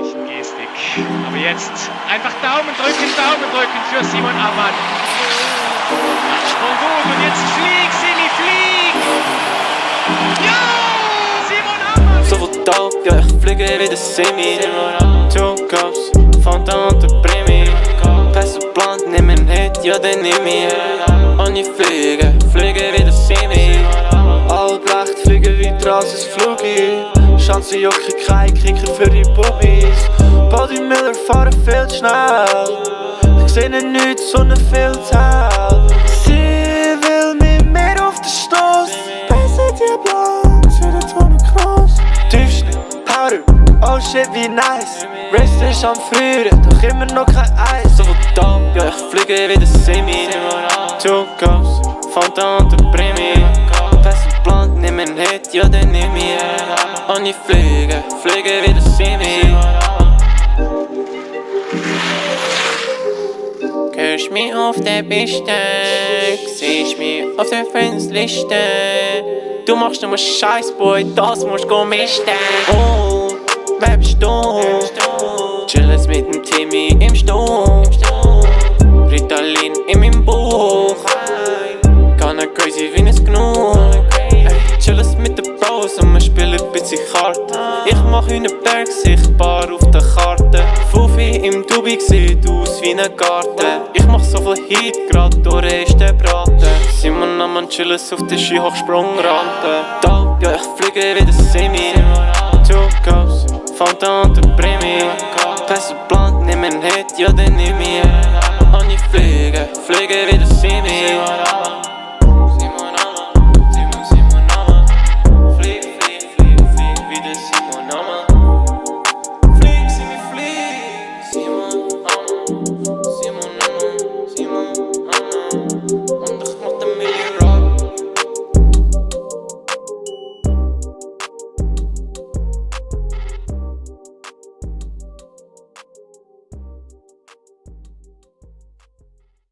freundlichen Gestik. Aber jetzt einfach Daumen drücken für Simon Ammann. Absprung gut und jetzt flieg, Simi, flieg! Ja! Simon Ammann! So viel Tag, ja, ich fliege wie der Simi. Zukunft, Fanta und der Primi. Passenplan, nimm einen Hit, ja, den nimm ich. Und ich fliege wie der Simi. Albrecht, fliegen weiter als ein Flugi. Schanze, Jocke, kein Kicker für die Bubis. Bodymiller fahren viel zu schnell. Ich seh nichts, Sonne viel zu hell. Sie will mit mir auf den Stoss. Besser die Blanc, für den Tonnen Cross. Tiefschnitt, Powder, oh shit, wie nice. Wrist ist am Frieren, doch immer noch kein Eis. So viel Tag, ja, ich fliege wie der Simi. Zukunft, Fanta und der Primi. Passenplan, nimm einen Hit, ja, den nimm ich. Und ich fliege wie der Simi. Hörst mich auf der Piste, siehst mich auf der Friends-Liste. Du machst nur Scheiß, Boy, das musst du misten. Oh, wer bist du? Chillen mit dem Timmy im Stuhl. Ritalin in meinem Bauch. Gar nicht crazy wie es genug. Chillen mit den Bros und wir spielen ein bisschen Karte. Ich mach Hühnerberg sichtbar auf der Karte. Fufi im Dubi sieht aus wie ein Garten. Ich mach so viel Hit, grad durch ist der Braten. Simon Ammann chillen auf der Ski-Hochsprungrampe. Da, ja, ich fliege wie der Simi. Zukunft, Fanta und der Primi. Passenplan, nimm einen Hit, ja, den nimm ich. Und ich fliege wie der Simi. Simon Ammann, Simon Ammann, Simon Ammann.